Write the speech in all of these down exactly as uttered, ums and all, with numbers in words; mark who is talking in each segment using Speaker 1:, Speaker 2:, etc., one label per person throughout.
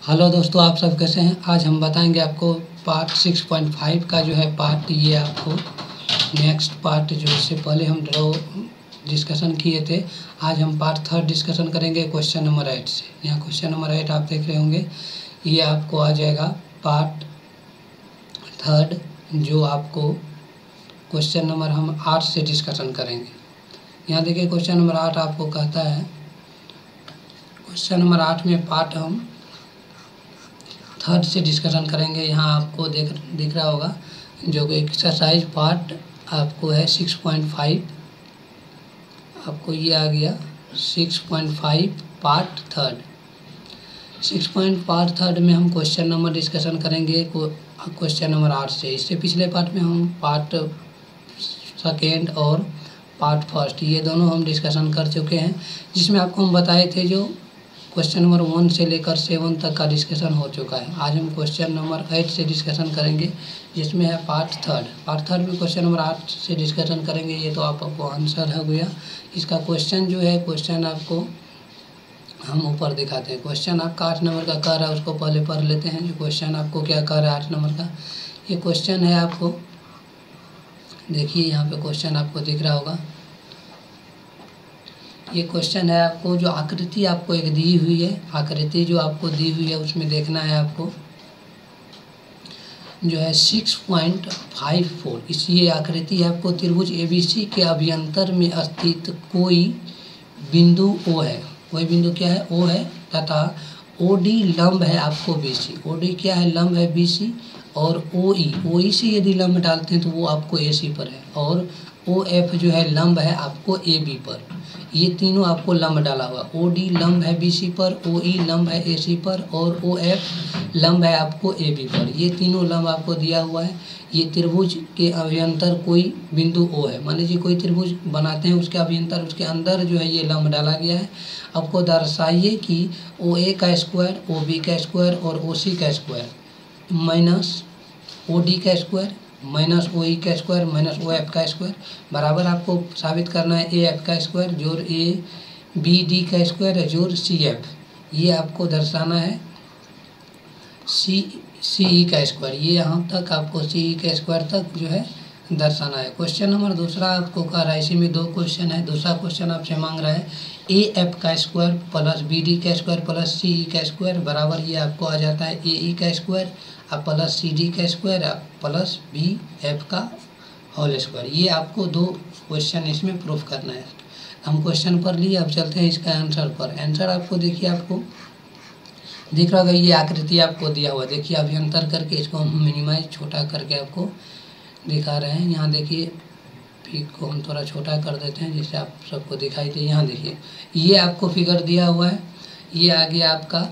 Speaker 1: Hello दोस्तों, आप सब कैसे हैं। आज हम बताएंगे आपको पार्ट सिक्स पॉइंट फाइव का जो है पार्ट, ये आपको नेक्स्ट पार्ट जो इससे पहले हम ड्रॉ डिस्कशन किए थे। आज हम पार्ट थर्ड डिस्कशन करेंगे क्वेश्चन नंबर एट से। यहाँ क्वेश्चन नंबर एट आप देख रहे होंगे, ये आपको आ जाएगा पार्ट थर्ड, जो आपको क्वेश्चन नंबर हम आठ से डिस्कशन करेंगे। यहाँ देखिए क्वेश्चन नंबर आठ आपको कहता है, क्वेश्चन नंबर आठ में पार्ट हम थर्ड से डिस्कशन करेंगे। यहाँ आपको देख दिख रहा होगा जो कि एक्सरसाइज पार्ट आपको है सिक्स पॉइंट फाइव, आपको ये आ गया six point five part third. Six point part third में हम क्वेश्चन नंबर डिस्कशन करेंगे क्वेश्चन नंबर आठ से। इससे पिछले पार्ट में हम पार्ट सेकेंड और पार्ट फर्स्ट ये दोनों हम डिस्कशन कर चुके हैं, जिसमें आपको हम बताए थे जो क्वेश्चन नंबर वन से लेकर सेवन तक का डिस्कशन हो चुका है। आज हम क्वेश्चन नंबर एट से डिस्कशन करेंगे, जिसमें है पार्ट थर्ड। पार्ट थर्ड में क्वेश्चन नंबर आठ से डिस्कशन करेंगे। ये तो आपको आंसर हो गया इसका। क्वेश्चन जो है क्वेश्चन आपको हम ऊपर दिखाते हैं। क्वेश्चन आपका आठ नंबर का कह रहा है, उसको पहले पढ़ लेते हैं। जो क्वेश्चन आपको क्या कह रहा है आठ नंबर का, ये क्वेश्चन है आपको देखिए यहाँ पे क्वेश्चन आपको दिख रहा होगा। ये क्वेश्चन है आपको, जो आकृति आपको एक दी हुई है, आकृति जो आपको दी हुई है उसमें देखना है आपको जो है सिक्स पॉइंट फाइव फोर। इस ये आकृति है आपको त्रिभुज ए बी सी के अभ्यंतर में स्थित कोई बिंदु ओ है। वही बिंदु क्या है? ओ है, तथा ओ डी लंब है आपको बी सी। ओ डी क्या है? लंब है बी सी। और ओ ई ओ ई से यदि लंब डालते हैं तो वो आपको ए सी पर है। और ओ एफ जो है लंब है आपको ए बी पर। ये तीनों आपको लंब डाला हुआ। ओ डी लंब है बी सी पर, ओ ई लंब है ए सी पर, और ओ एफ लंब है आपको ए बी पर। ये तीनों लंब आपको दिया हुआ है। ये त्रिभुज के अभ्यंतर कोई बिंदु ओ है। मान लीजिए कोई त्रिभुज बनाते हैं, उसके अभ्यंतर उसके अंदर जो है ये लंब डाला गया है। आपको दर्शाइए कि ओ ए का स्क्वायर, ओ बी का स्क्वायर और ओ सी का स्क्वायर माइनस ओ डी का स्क्वायर माइनस ओ ई का स्क्वायर माइनस ओ एफ का स्क्वायर बराबर आपको साबित करना है ए एफ का स्क्वायर जोड़ ए बी डी का स्क्वायर जोड़ सी एफ। ये आपको दर्शाना है सी सी ई का स्क्वायर। ये यहाँ तक आपको सी ई के स्क्वायर तक जो है दर्शाना है। क्वेश्चन नंबर दूसरा आपको कह रहा है, इसी में दो क्वेश्चन है। दूसरा क्वेश्चन आपसे मांग रहा है ए एफ का स्क्वायर प्लस बी डी का स्क्वायर प्लस सी ई का स्क्वायर बराबर ये आपको आ जाता है ए ई का स्क्वायर अब प्लस सी डी का स्क्वायर अब प्लस बी एफ का होल स्क्वायर। ये आपको दो क्वेश्चन इसमें प्रूफ करना है। हम क्वेश्चन पर लिए, अब चलते हैं इसका आंसर पर। आंसर आपको देखिए आपको दिख रहा होगा, ये आकृति आपको दिया हुआ। देखिए अभ्यंतर करके इसको हम मिनिमाइज छोटा करके आपको दिखा रहे हैं। यहाँ देखिए पिक को हम थोड़ा छोटा कर देते हैं जिससे आप सबको दिखाई दे। यहाँ देखिए ये आपको फिगर दिया हुआ है। ये आ गया आपका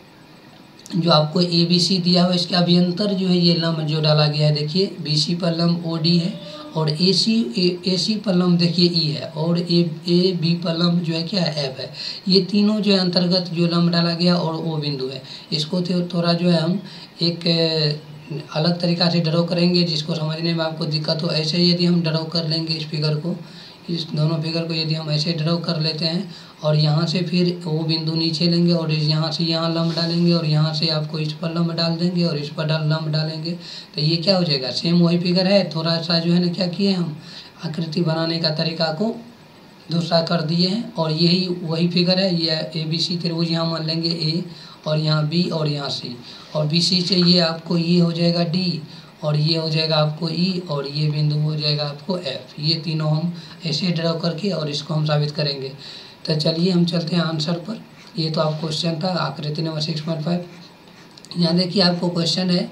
Speaker 1: जो आपको ए बी सी दिया हुआ है, इसके अभ्यंतर जो है ये लंब जो डाला गया है। देखिए बी सी पर लंब ओ डी है और ए सी ए सी पर लंब देखिए ई है और ए ए बी पर लंब जो है क्या है? एफ है। ये तीनों जो है अंतर्गत जो लंब डाला गया और ओ बिंदु है। इसको थोड़ा जो है हम एक अलग तरीका से ड्रॉ करेंगे जिसको समझने में आपको दिक्कत हो। ऐसे यदि हम ड्रॉ कर लेंगे इस फिगर को, इस दोनों फिगर को यदि हम ऐसे ड्रॉ कर लेते हैं और यहाँ से फिर वो बिंदु नीचे लेंगे और यहाँ से यहाँ लंब डालेंगे और यहाँ से आपको इस पर लंब डाल देंगे और इस पर डाल लंब डालेंगे, तो ये क्या हो जाएगा? सेम वही फिगर है। थोड़ा सा जो है ना क्या किए हम आकृति बनाने का तरीका को दूसरा कर दिए हैं और यही वही फिगर है। ये ए बी सी त्रिभुज यहाँ मान लेंगे ए और यहाँ बी और यहाँ सी, और बी सी से ये आपको ये हो जाएगा डी और ये हो जाएगा आपको ई और ये बिंदु हो जाएगा आपको एफ। ये तीनों हम ऐसे ड्रॉ करके और इसको हम साबित करेंगे। तो चलिए हम चलते हैं आंसर पर। ये तो आप क्वेश्चन था आकृति नंबर सिक्स पॉइंट फाइव। यहाँ देखिए आपको क्वेश्चन है,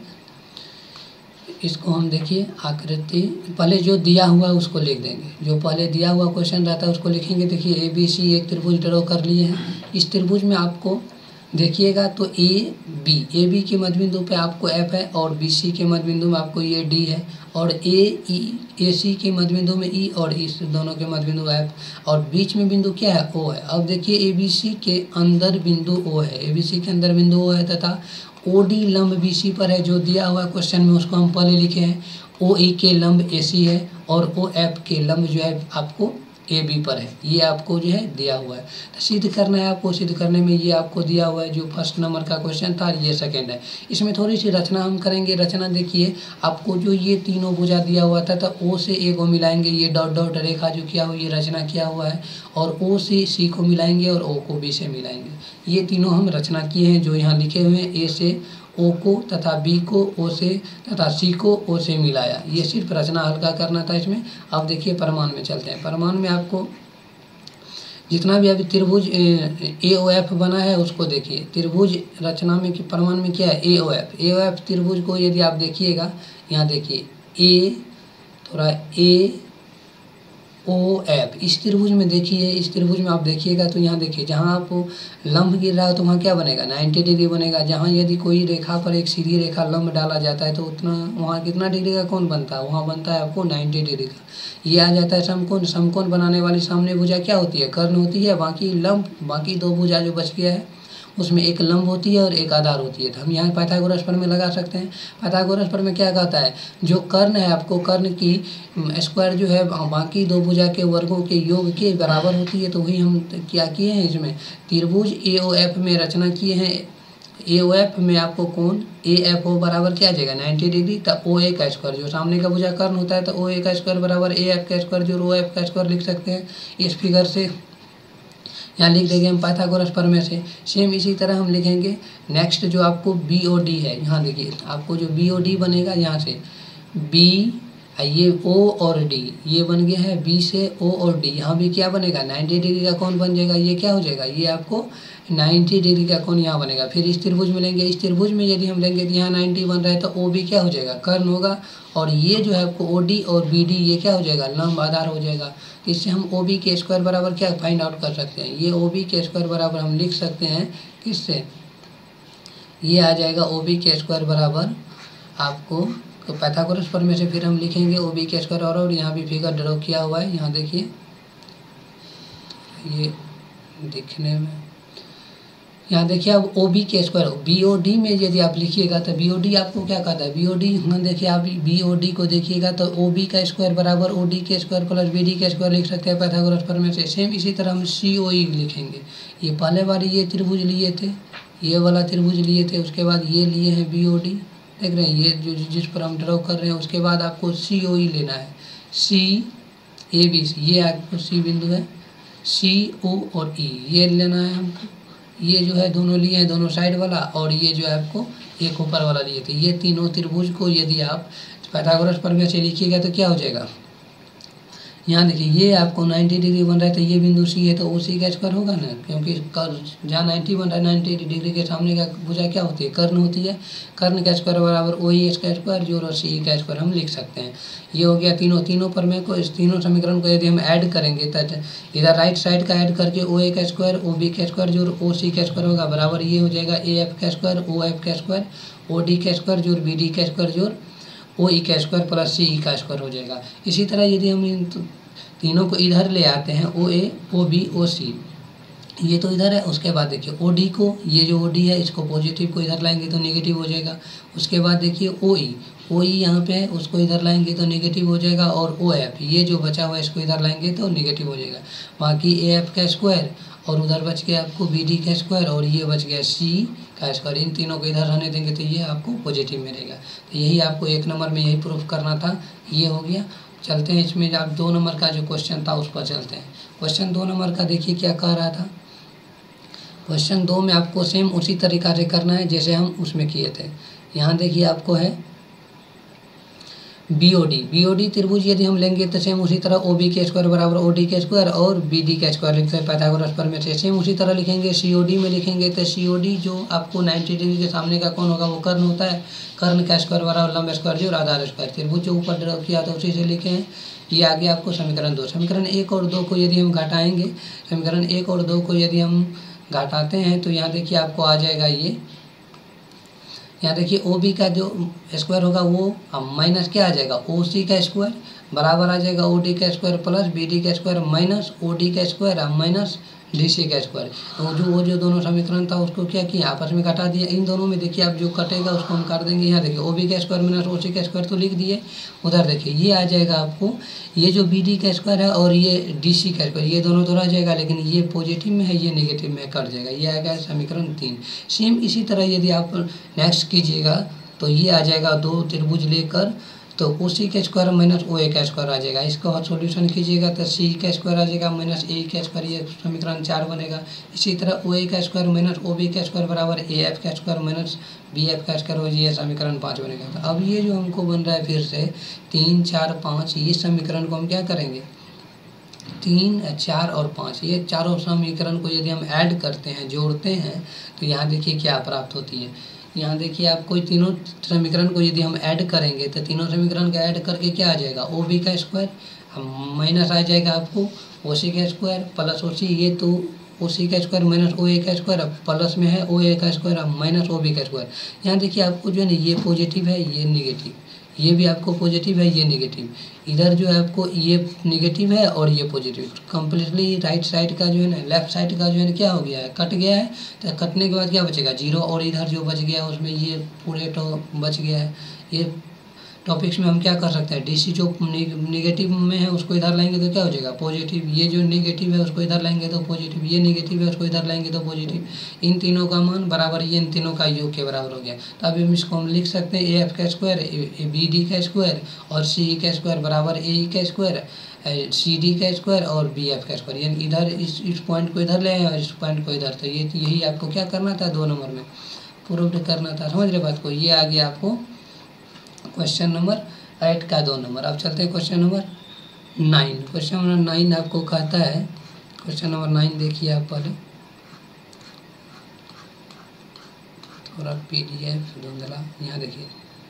Speaker 1: इसको हम देखिए आकृति पहले जो दिया हुआ है उसको लिख देंगे। जो पहले दिया हुआ क्वेश्चन रहता है उसको लिखेंगे। देखिए ए बी सी एक त्रिभुज ड्रॉ कर लिए हैं। इस त्रिभुज में आपको देखिएगा तो ए बी ए बी के मध्यबिंदु पे आपको एफ है और बी सी के मध्यबिंदु में आपको ये डी है और ए ई ए सी के मध्यबिंदु में ई और इस दोनों के मध्यबिंदु एफ और बीच में बिंदु क्या है? ओ है। अब देखिए ए बी सी के अंदर बिंदु ओ है, ए बी सी के अंदर बिंदु ओ है तथा ओ डी लंब बी सी पर है। जो दिया हुआ है क्वेश्चन में उसको हम पहले लिखे हैं। ओ ई के लंब ए सी है और ओ एफ के लंब जो है आपको ए बी पर है, ये आपको जो है दिया हुआ है। तो सिद्ध करना है आपको, सिद्ध करने में ये आपको दिया हुआ है, जो फर्स्ट नंबर का क्वेश्चन था ये सेकंड है। इसमें थोड़ी सी रचना हम करेंगे। रचना देखिए, आपको जो ये तीनों भुजा दिया हुआ था, तो ओ से ए को मिलाएंगे, ये डॉट डॉट रेखा जो किया हुआ, ये रचना किया हुआ है, और ओ से सी को मिलाएंगे और ओ को बी से मिलाएंगे। ये तीनों हम रचना किए हैं जो यहाँ लिखे हुए हैं, ए से ओ को तथा बी को ओ से तथा सी को ओ से मिलाया। ये सिर्फ रचना हल्का करना था इसमें। अब देखिए परमाणु में चलते हैं। परमाणु में आपको जितना भी अभी त्रिभुज ए ओ एफ बना है उसको देखिए। त्रिभुज रचना में कि परमाणु में क्या है, ए ओ एफ। ए ओ एफ त्रिभुज को यदि आप देखिएगा, यहाँ देखिए ए थोड़ा ए ओ एफ, इस त्रिभुज में देखिए, इस त्रिभुज में आप देखिएगा तो यहाँ देखिए, जहाँ आप लंब गिर रहा है तो वहाँ क्या बनेगा, नब्बे डिग्री बनेगा। जहाँ यदि कोई रेखा पर एक सीधी रेखा लंब डाला जाता है तो उतना वहाँ कितना डिग्री का कोण बनता है, वहाँ बनता है आपको नब्बे डिग्री का। ये आ जाता है समकोण। समकोण बनाने वाली सामने भुजा क्या होती है, कर्ण होती है। बाकी लंब, बाकी दो भुजा जो बच गया है उसमें एक लंब होती है और एक आधार होती है। तो हम यहाँ पाइथागोरस प्रमेय लगा सकते हैं। पाइथागोरस प्रमेय क्या कहता है, जो कर्ण है आपको, कर्ण की स्क्वायर जो है बाकी दो भुजा के वर्गों के योग के बराबर होती है। तो वही हम क्या किए हैं, इसमें त्रिभुज ए ओ एफ में रचना किए हैं। ए ओ एफ में आपको कोण ए एफ ओ बराबर क्या आ जाएगा, नब्बे डिग्री। तो ओ ए का स्क्वायर जो सामने का भुजा कर्ण होता है, तो ओ ए का स्क्वायर बराबर ए एफ का स्क्वायर जो ओ एफ का स्क्वायर लिख सकते हैं इस फिगर से। यहाँ लिख देंगे हम पाइथागोरस प्रमेय से। सेम इसी तरह हम लिखेंगे नेक्स्ट जो आपको बी ओ डी है। यहाँ देखिए आपको जो बी ओ डी बनेगा, यहाँ से बी, ये ओ और डी ये बन गया है, बी से ओ और डी। यहाँ भी क्या बनेगा, नब्बे डिग्री का कोण बन जाएगा। ये क्या हो जाएगा, ये आपको नब्बे डिग्री का कोण यहाँ बनेगा। फिर इस त्रिभुज में लेंगे, इस त्रिभुज में यदि हम लेंगे तो यहाँ नब्बे बन रहा है, तो ओ बी क्या हो जाएगा, कर्ण होगा। और ये जो है आपको ओ डी और बी डी ये क्या हो जाएगा, लंब आधार हो जाएगा। तो इससे हम ओ बी के स्क्वायर बराबर क्या फाइंड आउट कर सकते हैं, ये ओ बी के स्क्वायर बराबर हम लिख सकते हैं किससे, ये आ जाएगा ओ बी के स्क्वायर बराबर आपको तो पाइथागोरस प्रमेय से फिर हम लिखेंगे ओ बी के स्क्वायर। और, और यहाँ भी फिगर ड्रॉ किया हुआ है, यहाँ देखिए ये दिखने में, यहाँ देखिए अब ओ बी के स्क्वायर बी ओ डी में यदि आप लिखिएगा तो बी ओ डी आपको क्या कहता है, बी ओ डी यहाँ देखिए आप बी ओ डी को देखिएगा तो ओ बी का स्क्वायर बराबर ओ डी के स्क्वायर प्लस बी डी के स्क्वायर लिख सकते हैं पाइथागोरस प्रमेय से। सेम इसी तरह हम सी ओ ई लिखेंगे। ये पहले बार ये त्रिभुज लिए थे, ये वाला त्रिभुज लिए थे, उसके बाद ये लिए हैं बी ओ डी, देख रहे हैं ये जो जिस पर हम ड्रॉ कर रहे हैं। उसके बाद आपको सी ओ ई लेना है, सी ए बी सी, ये आपको सी बिंदु है, सी ओ और ई ये लेना है हमको। ये जो है दोनों लिए हैं, दोनों साइड वाला, और ये जो है आपको एक ऊपर वाला लिए थे। ये तीनों त्रिभुज को यदि आप पाइथागोरस प्रमेय से लिखिएगा तो क्या हो जाएगा, यहाँ देखिए ये आपको नब्बे डिग्री बन रहा है, तो ये बिंदु सी है तो ओ सी का स्क्वायर होगा ना, क्योंकि जहाँ नब्बे बन रहा है नब्बे डिग्री के सामने का भुजा क्या होती है, कर्ण होती है। कर्ण का स्क्वायर बराबर ओ ई का स्क्वायर जोड़ सी का स्क्वायर हम लिख सकते हैं। ये हो गया तीनों तीनों प्रमेय को। इस तीनों समीकरण को यदि हम ऐड करेंगे तो इधर राइट साइड का ऐड करके ओ ए का स्क्वायर ओ बी का स्क्वायर जोड़ ओ सी का स्क्वायर होगा बराबर ये हो जाएगा ए एफ का स्क्वायर ओ एफ का स्क्वायर ओ डी का स्क्वायर जोड़ बी डी का स्क्वायर जोड़ ओ ई का स्क्वायर प्लस सी ई का स्क्वायर हो जाएगा। इसी तरह यदि हम इन तीनों को इधर ले आते हैं, ओ ए ओ बी ओ सी ये तो इधर है। उसके बाद देखिए ओ डी को, ये जो ओ डी है इसको पॉजिटिव को इधर लाएंगे तो नेगेटिव हो जाएगा। उसके बाद देखिए ओ ई ओ ई यहाँ पे है, उसको इधर लाएंगे तो नेगेटिव हो जाएगा। और ओ एफ ये जो बचा हुआ है इसको इधर लाएंगे तो नेगेटिव हो जाएगा। बाकी ए एफ का स्क्वायर और उधर बच गया आपको बी डी का स्क्वायर और ये बच गया सी का स्क्वायर। इन तीनों को इधर रहने देंगे तो ये आपको पॉजिटिव मिलेगा। तो यही आपको एक नंबर में यही प्रूफ करना था, ये हो गया। चलते हैं इसमें आप दो नंबर का जो क्वेश्चन था उस पर चलते हैं। क्वेश्चन दो नंबर का देखिए क्या कह रहा था। क्वेश्चन दो में आपको सेम उसी तरीका से करना है जैसे हम उसमें किए थे। यहाँ देखिए आपको है B O D B O D त्रिभुज यदि हम लेंगे तो सेम उसी तरह ओ बी के स्क्वायर बराबर ओ डी के स्क्वायर और बी डी का स्क्वायर लिखते हैं पाइथागोरस प्रमेय से। सेम उसी तरह लिखेंगे। सी ओ डी में लिखेंगे तो सी ओ डी जो आपको नब्बे डिग्री के सामने का कौन होगा वो कर्ण होता है। कर्ण का स्क्वायर बराबर लंब स्क्वायर जो आधार स्क्वायर। त्रिभुज जो ऊपर ड्रॉ किया था उसी से लिखे हैं। ये आ गया आपको समीकरण दो। समीकरण एक और दो को यदि हम घटाएंगे, समीकरण एक और दो को यदि हम घटाते हैं तो यहाँ देखिए आपको आ जाएगा ये, यहाँ देखिए ओ बी का जो स्क्वायर होगा वो माइनस क्या आ जाएगा ओ सी का स्क्वायर बराबर आ जाएगा ओ डी का स्क्वायर प्लस बी डी का स्क्वायर माइनस ओ डी का स्क्वायर माइनस डी सी का स्क्वायर। तो जो वो जो दोनों समीकरण था उसको क्या किया, आपस में घटा दिया। इन दोनों में देखिए आप जो कटेगा उसको हम काट देंगे। यहाँ देखिए ओ बी का स्क्वायर माइनस ओ सी का स्क्वायर तो लिख दिए। उधर देखिए ये आ जाएगा आपको, ये जो बी डी का स्क्वायर है और ये डी सी का स्क्वायर, ये दोनों तो रह जाएगा, लेकिन ये पॉजिटिव में है ये नेगेटिव में कट जाएगा। ये आएगा समीकरण तीन। सेम इसी तरह यदि आप नेक्स्ट कीजिएगा तो ये आ जाएगा दो त्रिभुज लेकर, तो ओ सी का स्क्वायर माइनस ओ ए का स्क्वायर आ जाएगा। इसका सॉल्यूशन कीजिएगा तो सी का स्क्वायर आ जाएगा माइनस ए का स्क्वायर, ये समीकरण चार बनेगा। इसी तरह ओ ए का स्क्वायर माइनस ओ बी का स्क्वायर बराबर ए एफ का स्क्वायर माइनस बी एफ का स्क्वायर हो जाए, ये समीकरण पाँच बनेगा। तो अब ये जो हमको बन रहा है फिर से तीन चार पाँच, ये समीकरण को हम क्या करेंगे, तीन चार और पाँच, ये चारों समीकरण को यदि हम ऐड करते हैं, जोड़ते हैं, तो यहाँ देखिए क्या प्राप्त होती है। यहाँ देखिए आप कोई तीनों समीकरण को यदि हम ऐड करेंगे तो तीनों समीकरण का ऐड करके क्या आ जाएगा, ओ बी का स्क्वायर माइनस आ जाएगा आपको ओ सी का स्क्वायर प्लस ओ सी, ये तो ओ सी का स्क्वायर माइनस ओ ए का स्क्वायर, प्लस में है ओ ए का स्क्वायर माइनस ओ बी का स्क्वायर। यहाँ देखिए आपको जो है ना ये पॉजिटिव है ये निगेटिव, ये भी आपको पॉजिटिव है ये निगेटिव, इधर जो है आपको ये निगेटिव है और ये पॉजिटिव। कंप्लीटली राइट साइड का जो है ना, लेफ्ट साइड का जो है ना क्या हो गया है, कट गया है। तो कटने के बाद क्या बचेगा, जीरो, और इधर जो बच गया उसमें ये पूरे तो बच गया है। ये टॉपिक्स में हम क्या कर सकते हैं, डीसी जो निगेटिव में है उसको इधर लाएंगे तो क्या हो जाएगा पॉजिटिव, ये जो नेगेटिव है उसको इधर लाएंगे तो पॉजिटिव, ये नेगेटिव है उसको इधर लाएंगे तो पॉजिटिव। इन तीनों का मान बराबर, ये इन तीनों का योग के बराबर हो गया। तो अब हम इसको हम लिख सकते हैं ए एफ का स्क्वायर बी डी का स्क्वायर और सी ई का स्क्वायर बराबर ए ई का स्क्वायर सी डी का स्क्वायर और बी एफ का स्क्वायर। यानी इधर इस इस पॉइंट को इधर ले आए और इस पॉइंट को इधर। तो ये यही आपको क्या करना था, दो नंबर में प्रूव करना था। समझ रहे बात को। ये आ गया आपको क्वेश्चन नंबर एट का दो नंबर। अब चलते हैं question number nine. Question number nine आपको कहता है, क्वेश्चन नंबर नाइन देखिए आप पहले, थोड़ा पी डी एफ धुंधला, यहाँ देखिए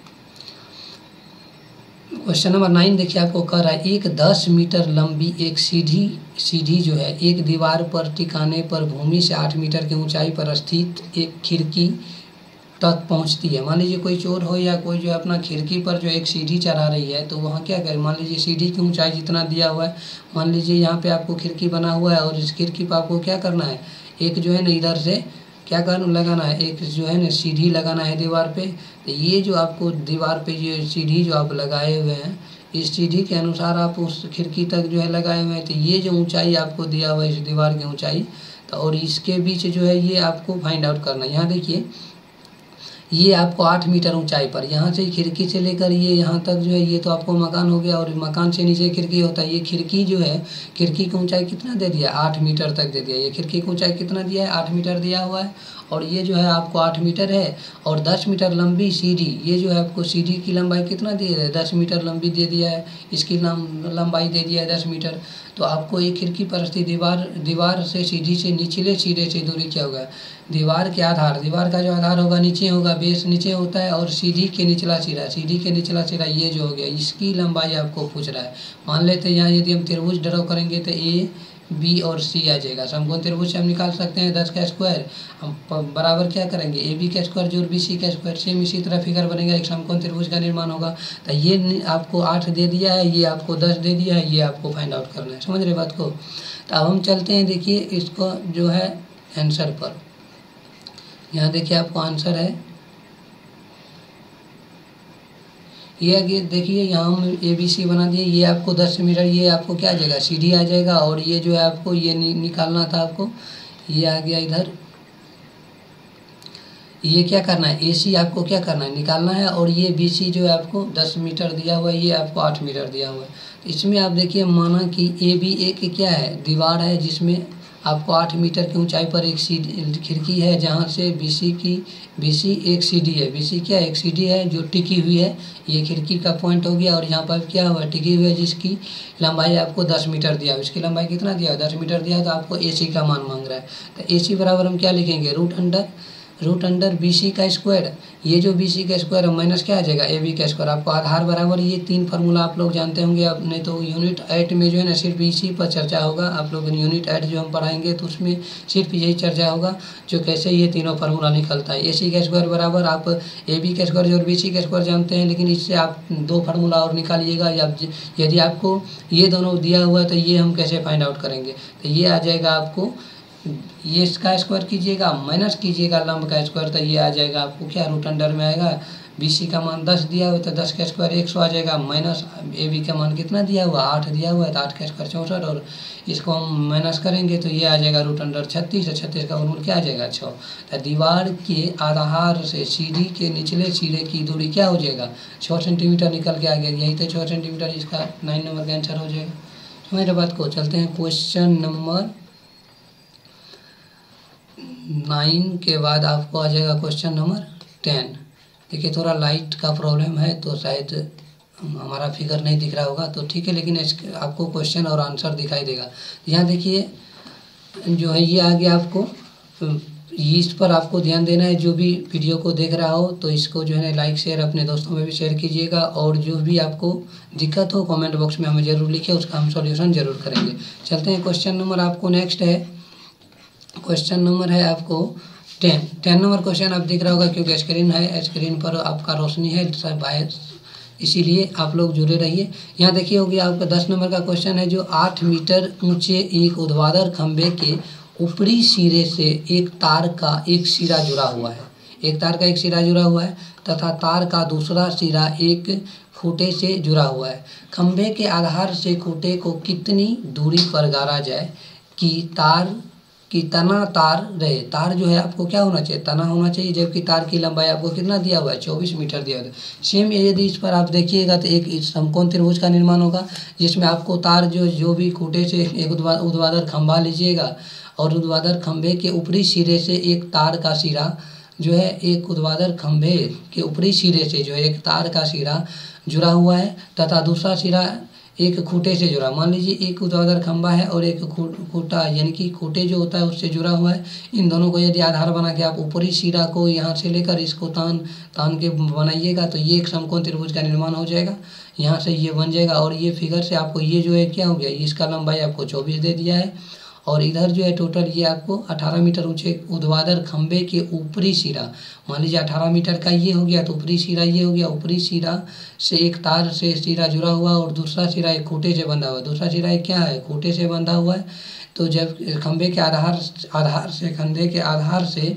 Speaker 1: क्वेश्चन नंबर नाइन देखिए आपको कह रहा है एक दस मीटर लंबी एक सीढ़ी सीढ़ी जो है एक दीवार पर टिकाने पर भूमि से आठ मीटर की ऊंचाई पर स्थित एक खिड़की तक पहुंचती है। मान लीजिए कोई चोर हो या कोई जो अपना खिड़की पर जो एक सीढ़ी चढ़ा रही है, तो वहाँ क्या करें, मान लीजिए सीढ़ी की ऊंचाई जितना दिया हुआ है, मान लीजिए यहाँ पे आपको खिड़की बना हुआ है और इस खिड़की पर आपको क्या करना है, एक जो है ना इधर से क्या करना लगाना है, एक जो है ना सीढ़ी लगाना है दीवार पे। तो ये जो आपको दीवार पे ये सीढ़ी जो आप लगाए हुए हैं, इस सीढ़ी के अनुसार आप उस खिड़की तक जो है लगाए हुए हैं। तो ये जो ऊंचाई आपको दिया हुआ है इस दीवार की ऊंचाई, तो और इसके बीच जो है ये आपको फाइंड आउट करना है। यहाँ देखिए ये आपको आठ मीटर ऊंचाई पर, यहाँ से खिड़की से लेकर ये यहाँ तक जो है ये तो आपको मकान हो गया, और मकान से नीचे खिड़की होता है। ये खिड़की जो है, खिड़की की ऊंचाई कितना दे दिया, आठ मीटर तक दे दिया। ये खिड़की की ऊंचाई कितना दिया है, आठ मीटर दिया हुआ है। और ये जो है आपको आठ मीटर है और दस मीटर लंबी सीढ़ी, ये जो है आपको सीढ़ी की लंबाई कितना दिया है, दस मीटर लंबी दे दिया है, इसकी लंबाई दे दिया है दस मीटर। तो आपको एक खिड़की पर स्थित दीवार दीवार से सीढ़ी से निचले सिरे से दूरी क्या होगा, दीवार के आधार, दीवार का जो आधार होगा नीचे होगा, बेस नीचे होता है, और सीढ़ी के निचला सिरा, सीढ़ी के निचला सिरा ये जो हो गया, इसकी लंबाई आपको पूछ रहा है। मान लेते हैं यहाँ यदि हम त्रिभुज ड्रॉ करेंगे तो ए बी और सी आ जाएगा। समकोण त्रिभुज से हम निकाल सकते हैं दस का स्क्वायर, हम बराबर क्या करेंगे ए बी का स्क्वायर जोड़ बी सी का स्क्वायर। सेम इसी तरह फिगर बनेगा, एक समकोण त्रिभुज का निर्माण होगा। तो ये आपको आठ दे दिया है, ये आपको दस दे दिया है, ये आपको फाइंड आउट करना है। समझ रहे बात को। तो अब हम चलते हैं देखिए इसको जो है आंसर पर। यहाँ देखिए आपको आंसर है ये आगे देखिए, यहाँ हम ए बी सी बना दिए। ये आपको दस मीटर, ये आपको क्या आ जाएगा, सीढ़ी आ जाएगा। और ये जो है आपको ये नि, निकालना था आपको, ये आ गया इधर। ये क्या करना है, ए सी आपको क्या करना है, निकालना है। और ये बी सी जो है आपको दस मीटर दिया हुआ है, ये आपको आठ मीटर दिया हुआ है। तो इसमें आप देखिए माना कि ए बी एक क्या है, दीवार है जिसमें आपको आठ मीटर की ऊंचाई पर एक सीढ़ी खिड़की है, जहाँ से बीसी की बीसी एक सीढ़ी है। बीसी क्या एक सीढ़ी है जो टिकी हुई है, ये खिड़की का पॉइंट हो गया। और यहाँ पर क्या हुआ, टिकी हुई है, जिसकी लंबाई आपको दस मीटर दिया है। इसकी लंबाई कितना दिया है, दस मीटर दिया है। तो आपको ए सी का मान मांग रहा है। तो ए सी बराबर हम क्या लिखेंगे, root under root under B C का स्क्वायर, ये जो बी सी का स्क्वायर है माइनस क्या आ जाएगा ए बी का स्क्वायर। आपको आधार बराबर ये तीन फार्मूला आप लोग जानते होंगे, अब नहीं तो यूनिट एट में जो है ना सिर्फ इसी पर चर्चा होगा। आप लोग यूनिट एट जो हम पढ़ाएंगे तो उसमें सिर्फ यही चर्चा होगा जो कैसे ये तीनों फार्मूला निकलता है। ए सी का स्क्वायर बराबर आप ए बी का स्क्वायर और बी सी का स्क्वायर जानते हैं, लेकिन इससे आप दो फार्मूला और निकालिएगा। या यदि आपको ये दोनों दिया हुआ है तो ये हम कैसे फाइंड आउट करेंगे, तो ये आ जाएगा आपको, ये इसका स्क्वायर कीजिएगा माइनस कीजिएगा लंब का स्क्वायर, तो ये आ जाएगा आपको क्या रूट अंडर में आएगा बी सी का मान दस दिया हुआ है तो दस का स्क्वायर एक सौ आ जाएगा, माइनस ए बी का मान कितना दिया हुआ आठ दिया हुआ है तो आठ का स्क्वायर चौंसठ, और इसको हम माइनस करेंगे तो ये आ जाएगा रूट अंडर छत्तीस, और छत्तीस का वर्गमूल क्या आ जाएगा छः। तो दीवार के आधार से सीढ़ी के निचले सिरे की दूरी क्या हो जाएगा छः सेंटीमीटर निकल के आ गया, यही तो छः सेंटीमीटर इसका नाइन नंबर का आंसर हो जाएगा। मेरे बात को चलते हैं क्वेश्चन नंबर नाइन के बाद आपको आ जाएगा क्वेश्चन नंबर टेन। देखिए थोड़ा लाइट का प्रॉब्लम है तो शायद हमारा फिगर नहीं दिख रहा होगा तो ठीक है, लेकिन आपको क्वेश्चन और आंसर दिखाई देगा। यहाँ देखिए जो है ये आ गया, आपको इस पर आपको ध्यान देना है। जो भी वीडियो को देख रहा हो तो इसको जो है ना लाइक शेयर अपने दोस्तों में भी शेयर कीजिएगा, और जो भी आपको दिक्कत हो कमेंट बॉक्स में हमें ज़रूर लिखिए, उसका हम सॉल्यूशन ज़रूर करेंगे। चलते हैं क्वेश्चन नंबर आपको नेक्स्ट है, क्वेश्चन नंबर है आपको टेन। टेन नंबर क्वेश्चन आप दिख रहा होगा क्योंकि स्क्रीन है, स्क्रीन पर आपका रोशनी है सब बाहर, इसीलिए आप लोग जुड़े रहिए। यहाँ देखिए हो गया आपका दस नंबर का क्वेश्चन है, जो आठ मीटर ऊंचे एक ऊर्ध्वाधर खंभे के ऊपरी सिरे से एक तार का एक सिरा जुड़ा हुआ है, एक तार का एक सिरा जुड़ा हुआ है तथा तार का दूसरा सिरा एक खूंटे से जुड़ा हुआ है। खंभे के आधार से खूंटे को कितनी दूरी पर गाड़ा जाए कि तार कि तना तार रहे। तार जो है आपको क्या होना चाहिए, तना होना चाहिए, जबकि तार की लंबाई आपको कितना दिया हुआ है चौबीस मीटर दिया हुआ है। सेम यदि इस पर आप देखिएगा तो एक समकोण त्रिभुज का निर्माण होगा, जिसमें आपको तार जो जो भी खूंटे से एक ऊर्ध्वाधर खंभा लीजिएगा और ऊर्ध्वाधर खंभे के ऊपरी सिरे से एक तार का सिरा जो है, एक ऊर्ध्वाधर खंभे के ऊपरी सिरे से जो है एक तार का सिरा जुड़ा हुआ है तथा दूसरा सिरा एक खूंटे से जुड़ा। मान लीजिए एक ऊर्ध्वाधर खंभा है और एक खूंटा यानी कि खूंटे जो होता है उससे जुड़ा हुआ है। इन दोनों को यदि आधार बना के आप ऊपरी सिरा को यहाँ से लेकर इसको तान तान के बनाइएगा तो ये एक समकोण त्रिभुज का निर्माण हो जाएगा। यहाँ से ये बन जाएगा, और ये फिगर से आपको ये जो है क्या हो गया, इसका लंबाई आपको चौबीस दे दिया है, और इधर जो है टोटल ये आपको अठारह मीटर ऊंचे ऊर्ध्वाधर खंभे के ऊपरी सिरा, मान लीजिए अठारह मीटर का ये हो गया तो ऊपरी सिरा ये हो गया, ऊपरी सिरा से एक तार से सिरा जुड़ा हुआ और दूसरा सिरा एक खूंटे से बंधा हुआ है। दूसरा सिरा एक क्या है, खूंटे से बंधा हुआ है। तो जब खंभे के आधार आधार से खंभे के आधार से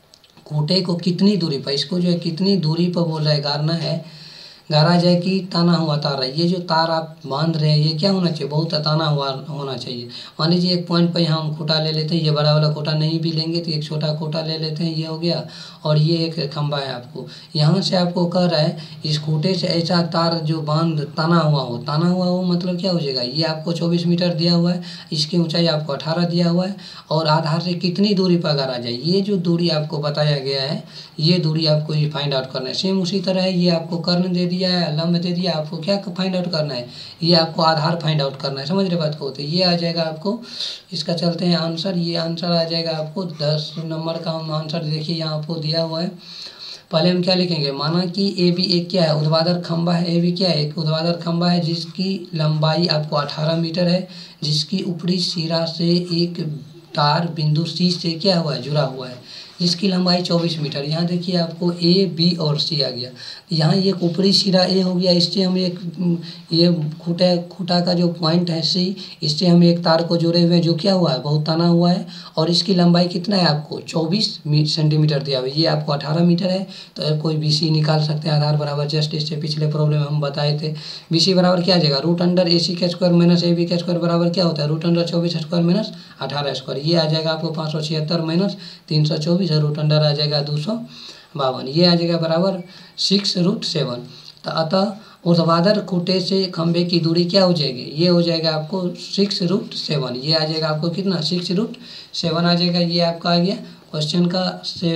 Speaker 1: खूंटे को कितनी दूरी पर, इसको जो है कितनी दूरी पर बोल रहा है गाड़ना है, गाड़ा जाए कि ताना हुआ तार है। ये जो तार आप बांध रहे हैं ये क्या होना चाहिए, बहुत ताना हुआ होना चाहिए। मान लीजिए एक पॉइंट पर यहाँ हम खूंटा ले लेते हैं, ये बड़ा वाला खूंटा नहीं भी लेंगे तो एक छोटा खूंटा ले लेते हैं, ये हो गया, और ये एक खंभा है। आपको यहाँ से आपको कह रहा है इस खूंटे से ऐसा तार जो बांध ताना हुआ हो, ताना हुआ हो मतलब क्या हो जाएगा, ये आपको चौबीस मीटर दिया हुआ है, इसकी ऊंचाई आपको अठारह दिया हुआ है, और आधार से कितनी दूरी पर गाड़ा जाए, ये जो दूरी आपको बताया गया है ये दूरी आपको ये फाइंड आउट करना है। सेम उसी तरह है, ये आपको कर्ण दे दिया है, लंब दे दिया, आपको क्या फाइंड आउट करना है, ये आपको आधार फाइंड आउट करना है। समझ रहे बात को, तो ये आ जाएगा आपको, इसका चलते हैं आंसर, ये आंसर आ जाएगा आपको दस नंबर का। हम आंसर देखिए यहाँ आपको दिया हुआ है। पहले हम क्या लिखेंगे, माना कि ए बी एक क्या है, ऊर्ध्वाधर खंभा है, ए बी क्या है, एक ऊर्ध्वाधर खंभा है जिसकी लंबाई आपको अठारह मीटर है, जिसकी ऊपरी सिरा से एक तार बिंदु सी से क्या हुआ है, जुड़ा हुआ है, जिसकी लंबाई चौबीस मीटर। यहाँ देखिए आपको ए बी और सी आ गया। यहाँ ये ऊपरी सिरा ए हो गया, इससे हम एक ये खूंटा खूंटा का जो पॉइंट है सी, इससे हम एक तार को जोड़े हुए हैं जो क्या हुआ है, बहुत तना हुआ है, और इसकी लंबाई कितना है आपको चौबीस सेंटीमीटर दिया हुआ है, ये आपको अठारह मीटर है। तो कोई बी सी निकाल सकते हैं आधार बराबर, जस्ट इससे पिछले प्रॉब्लम हम बताए थे। बी सी बराबर क्या आ जाएगा, रूट अंडर ए सी का स्क्वायर माइनस ए बी का स्क्वायर बराबर क्या होता है, रूट अंडर चौबीस स्क्वायर माइनस अठारह स्क्वायर। ये आ जाएगा आपको पाँच सौ छिहत्तर माइनस तीन सौ चौबीस, रूट अंडर आ जाएगा दो सौ बावन, ये आ जाएगा बराबर सिक्स रूट सेवन। तो अतः ऊर्ध्वाधर खूंटे से खंभे की दूरी क्या हो जाएगी, ये हो जाएगा आपको सिक्स रूट सेवन, ये आ जाएगा आपको कितना, सिक्स रूट सेवन आ जाएगा। ये आपका आ गया क्वेश्चन का से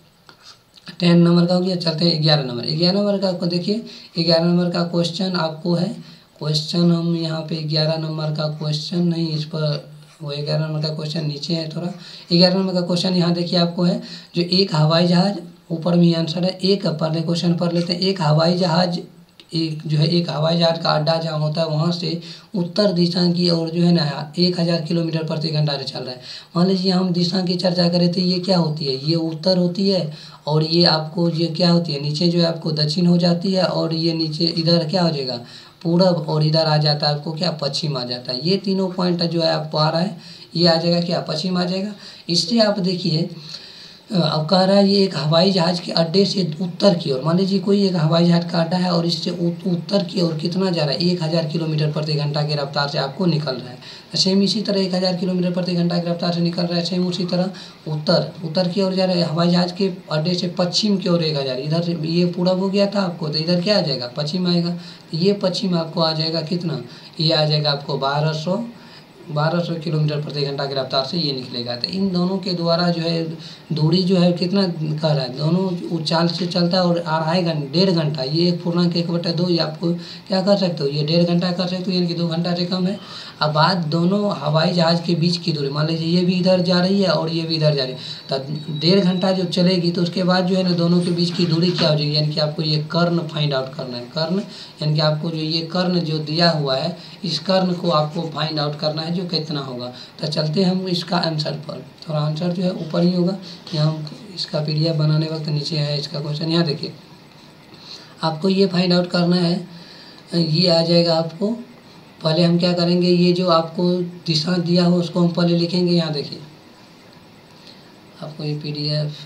Speaker 1: टेन नंबर का हो गया। चलते हैं ग्यारह नंबर। ग्यारह नंबर का आपको देखिए, ग्यारह नंबर का क्वेश्चन आपको है, क्वेश्चन हम यहाँ पे ग्यारह नंबर का क्वेश्चन नहीं, इस पर वो ग्यारह नंबर का क्वेश्चन नीचे है थोड़ा। ग्यारह नंबर का क्वेश्चन यहाँ देखिए आपको है, जो एक हवाई जहाज, ऊपर में आंसर है, एक पहले क्वेश्चन पढ़ लेते हैं। एक हवाई जहाज एक जो है एक हवाई जहाज का अड्डा जहाँ होता है वहाँ से उत्तर दिशा की ओर जो है ना एक हज़ार किलोमीटर प्रति घंटा से चल रहा है। मान लीजिए हम दिशा की चर्चा करें तो ये क्या होती है, ये उत्तर होती है, और ये आपको ये क्या होती है, नीचे जो है आपको दक्षिण हो जाती है, और ये नीचे इधर क्या हो जाएगा पूरब, और इधर आ जाता है आपको क्या पश्चिम आ जाता है। ये तीनों पॉइंट जो है आपको आ रहा है, ये आ जाएगा क्या पश्चिम आ जाएगा। इससे आप देखिए अब कह रहा है ये एक हवाई जहाज के अड्डे से उत्तर की ओर, मान लीजिए कोई एक हवाई जहाज का अड्डा है और इससे उत्तर की ओर कितना जा रहा है, एक हज़ार किलोमीटर प्रति घंटा की रफ्तार से आपको निकल रहा है। सेम इसी तरह एक हज़ार किलोमीटर प्रति घंटा की रफ्तार से निकल रहा है। सेम उसी तरह उत्तर उत्तर की ओर जा रहा है हवाई जहाज के अड्डे से पश्चिम की ओर एक हज़ार, इधर से ये पूरब हो गया था आपको, तो इधर क्या आ जाएगा पश्चिम आएगा। तो ये पश्चिम आपको आ जाएगा कितना, ये आ जाएगा आपको बारह सौ बारह सौ किलोमीटर प्रति घंटा की रफ्तार से ये निकलेगा। तो इन दोनों के द्वारा जो है दूरी जो है कितना कह रहा है, दोनों चाल से चलता है और अढ़ाई घंटे डेढ़ घंटा, ये एक पूर्णांक एक बटा दो, ये आपको क्या कर सकते हो, ये डेढ़ घंटा कर सकते हो, यानी कि दो घंटा से कम है। अब बात दोनों हवाई जहाज के बीच की दूरी, मान लीजिए ये भी इधर जा रही है और ये भी इधर जा रही है, तो डेढ़ घंटा जो चलेगी तो उसके बाद जो है ना दोनों के बीच की दूरी क्या हो जाएगी, यानी कि आपको ये कर्ण फाइंड आउट करना है। कर्ण यानी कि आपको जो ये कर्ण जो दिया हुआ है, इस कर्ण को आपको फाइंड आउट करना है जो कितना होगा। तो चलते हैं हम इसका आंसर पर, थोड़ा आंसर जो है ऊपर ही होगा, यहाँ इसका पीडीएफ बनाने वक्त नीचे है इसका क्वेश्चन। यहाँ देखिए आपको ये फाइंड आउट करना है, ये आ जाएगा आपको। पहले हम क्या करेंगे, ये जो आपको दिशा दिया हो उसको हम पहले लिखेंगे। यहाँ देखिए आपको ये पीडीएफ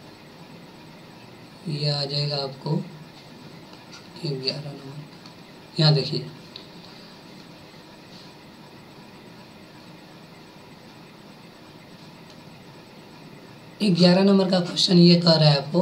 Speaker 1: ये आ जाएगा आपको ग्यारह नंबर। यहाँ देखिए ग्यारह नंबर का क्वेश्चन ये कह रहा है आपको,